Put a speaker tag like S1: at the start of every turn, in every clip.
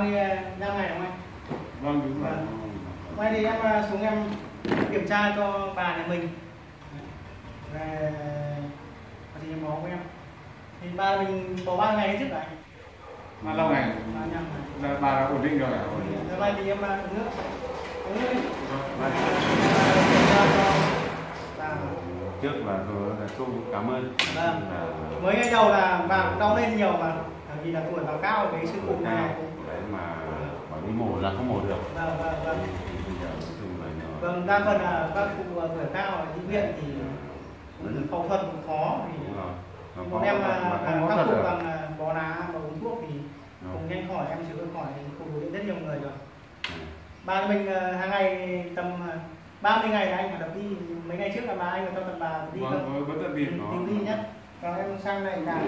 S1: 35 ngày không anh?
S2: Vâng, đúng rồi.
S1: Hôm nay thì em xuống em kiểm tra cho bà nhà mình về thì bó của em. Thì bà mình bó 3 ngày trước rồi.
S2: Mà lâu ngày.
S1: 35 ngày.
S2: Bà đã ổn định rồi hả?
S1: Hôm nay thì em uống nước. Uống nước đi.
S2: Kiểm tra cho bà. Trước là tôi cảm ơn.
S1: Vâng. Mới ngày đầu là bà cũng đau lên nhiều mà vì là tuổi bà cao cái sức bụng này cũng
S2: đấy mà bảo đi mổ là không mổ được.
S1: Vâng. Vâng, đa phần là các cụ tuổi cao ở đi viện thì phẫu thuật cũng khó thì bọn em là các cụ bằng bó lá và uống thuốc thì cũng nhanh khỏi, em chữa khỏi thì phục vụ rất nhiều người rồi. Ba mình hàng ngày tầm 30 ngày là anh phải tập đi, mấy ngày trước là bà anh cho tập bà đi không?
S2: Vẫn tập đi
S1: đi nhé. Còn em sang này là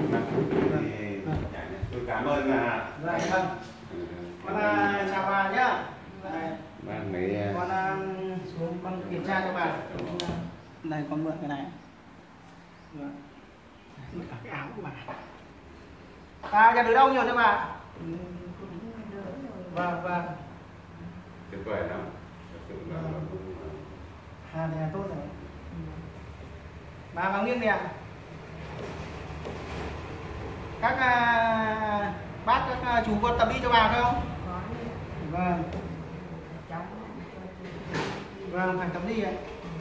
S2: tôi cảm ơn là
S1: vâng. Con chào bà nhá.
S2: Vâng, mấy
S1: con xuống con kiểm tra cho bà. Đây con mượn cái này. Vâng. Cả cái áo của bà. Bà nhận được đâu nhiều cho bà? Vâng.
S2: tuyệt vời lắm.
S1: Thì là tốt rồi. Bà nghiêng đi ạ. Các bác các chú có tập đi cho bà không? Vâng. Vâng, phải tập đi ạ.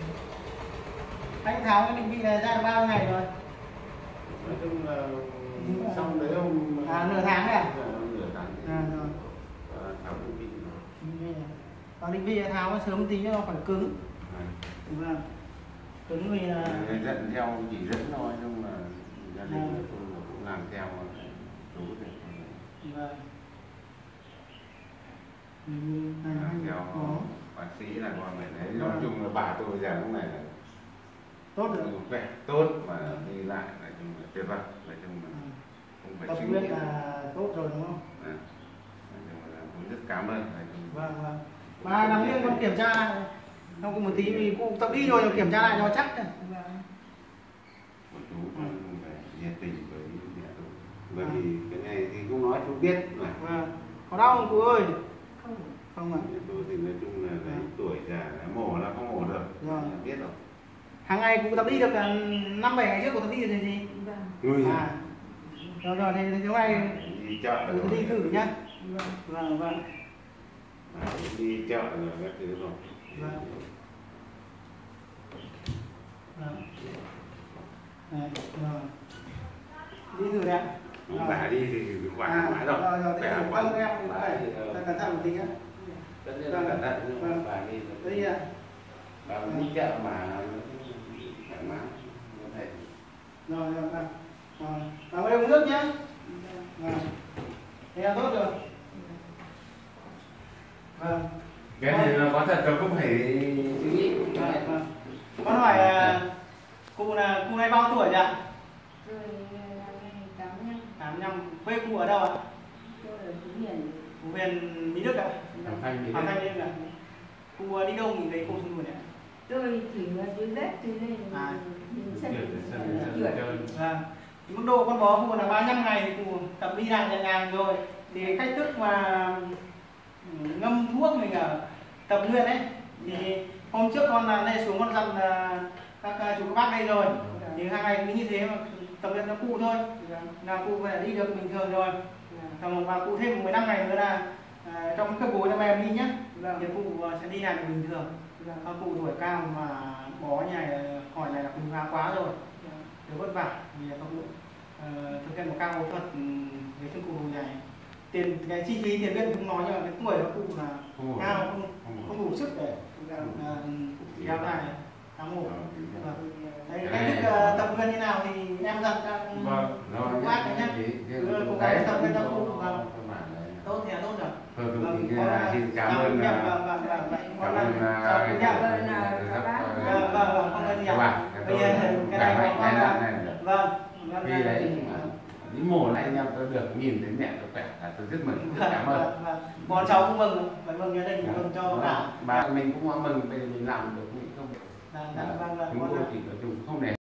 S1: Anh Tháo cái định vị này ra được bao nhiêu ngày rồi?
S2: Nói chung là xong đấy không?
S1: Nửa tháng đấy à?
S2: Nửa tháng.
S1: Rồi.
S2: Tháo định vị.
S1: Còn định vị tháo nó sớm tí nó phải cứng. Vâng. Cứng vì là
S2: dẫn theo chỉ dẫn thôi, nhưng mà gia đình cũng làm theo đúng được.
S1: Vâng.
S2: Theo bác sĩ là con phải đấy. Nói chung là bà tôi bây giờ lúc này là
S1: tốt rồi,
S2: khỏe tốt mà đi lại nói chung là tuyệt vời, nói chung là không phải
S1: tập
S2: suy
S1: luyện
S2: nghĩ
S1: là tốt rồi đúng không?
S2: Cũng rất cảm ơn.
S1: Vâng. Bà nằm yên con kiểm tra không có một tí vì cụ tập đi rồi kiểm tra lại cho chắc này.
S2: Của chú phải nhiệt tình với mẹ tôi, bởi vì cái này thì cũng nói chú biết mà.
S1: Vâng. Có đau không cụ ơi? Không ạ.
S2: Tôi thì nói chung là cái tuổi già mổ là không mổ được.
S1: Rồi.
S2: Biết rồi.
S1: Hàng ngày cụ tập đi được 5-7 ngày trước cụ tập đi được gì?
S2: Vâng.
S1: Rồi thì hôm nay
S2: đi chợ rồi.
S1: đi thử nhá. Vâng.
S2: Đi chợ rồi các thứ rồi.
S1: Vâng. Đi thử đấy ạ.
S2: Bà đi thì khỏe mãi rồi.
S1: Khỏe không em phải cẩn thận một tí nhá.
S2: Tất nhiên là cẩn thận, nhưng mà bà đi
S1: đi ạ.
S2: bà đi chợ mà thoải mái.
S1: Rồi. Bà ơi uống nước nhá. Thế là tốt rồi. Vâng.
S2: Cái này là có thật rồi, không phải suy nghĩ.
S1: Vâng. Con hỏi cụ này bao tuổi nhỉ ạ? 85. Quê cụ ở đâu ạ?
S3: Tôi ở Phú Hiền.
S1: Phú Hiền, Mỹ Đức ạ? Thanh Mỹ Đức ạ? Cụ đi đâu nghỉ lấy cô xuống đuổi ạ?
S3: Tôi chỉ đi vết tôi lên
S1: Vâng. Mức độ con bó cụ là 35 ngày thì cụ tập đi lại nhẹ nhàng rồi. Thì cách thức mà ngâm thuốc mình ở tập luyện ấy thì hôm trước con là đây xuống con dặn các chú các bác đây rồi, thì hàng ngày cứ như thế mà tập luyện cho cụ thôi là cụ phải đi được bình thường rồi. Còn và cụ thêm 15 ngày nữa là trong cái gối nó mềm đi nhé, thì cụ sẽ đi lại được bình thường. Cụ tuổi cao mà bó như này khỏi này là cũng khá quá rồi, rất vất vả vì các cụ thực hiện một ca phẫu thuật với chân cụ đùi này. Cái chi phí tiền viện không nói, nhưng mà cái tuổi của cụ là cao, không đủ sức để kéo dài khám mổ. Cái thức tập luyện như nào thì em dặn cho cụ bác đấy nhé. Cố gắng tập luyện cho cụ tốt thì là tốt rồi.
S2: Xin cảm ơn các bạn. Bây giờ cái này
S1: vâng.
S2: Vì đấy đi mổ này anh em tôi được nhìn thấy mẹ tôi khỏe là tôi rất mừng, rất cảm ơn.
S1: Bọn cháu cũng mừng, phải mừng gia đình, mừng cho cả.
S2: Bà mình cũng mừng vì mình làm được những công việc. Chúng tôi chỉ nói chung không để